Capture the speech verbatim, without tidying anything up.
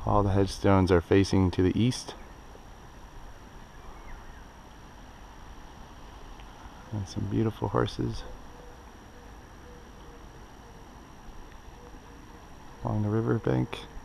All the headstones are facing to the east. And some beautiful horses along the riverbank.